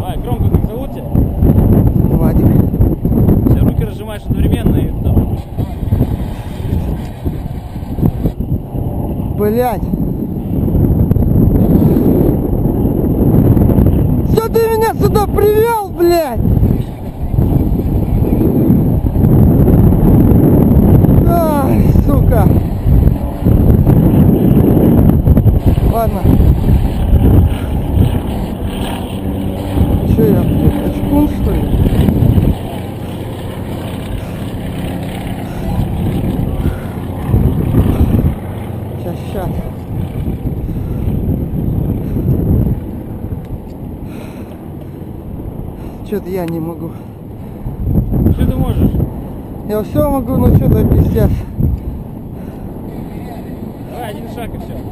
Давай, громко, как зовут тебя? Владик. Все руки разжимаешь одновременно и давай. Блять. Что ты меня сюда привел, блядь? Ай, сука. Ладно. Че я, блядь, очкун, что ли? Сейчас. Что-то я не могу. Что ты можешь? Я все могу, но что-то пиздец. Давай, один шаг и все.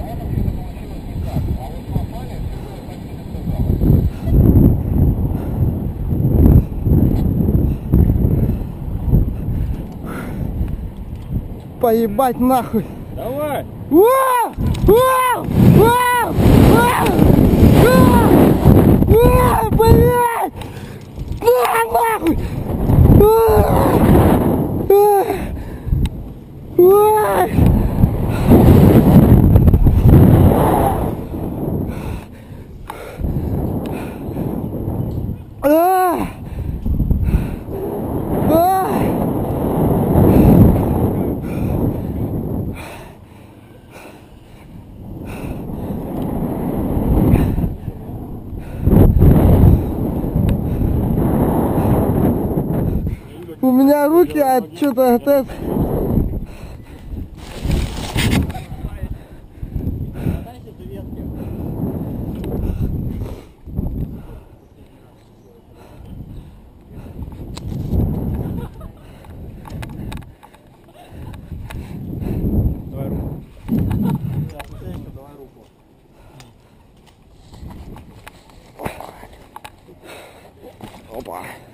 Поебать нахуй. Давай! Вау! Вау! Вау! Вау! Вау! Блядь! Нахуй! У меня руки от что-то от этого. Давай руку. Давай руку. Опа.